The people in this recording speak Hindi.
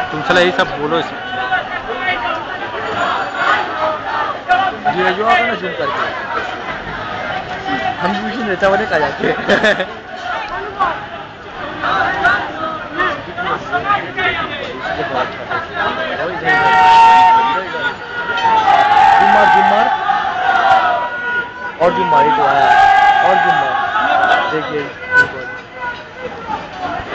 तुम चला यही सब बोलो इसमें। ये जो आकर ना जूम करके हम भी नेता बने कहा जाके जुम्मर और जुम्मर ही तो आया और जुम्मर देखिए